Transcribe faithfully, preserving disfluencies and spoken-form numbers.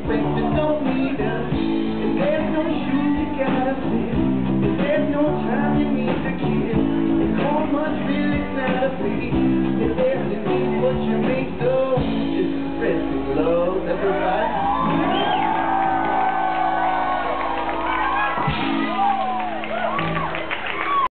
Breakfast don't need us. If there's no shoes, you gotta fit. If there's no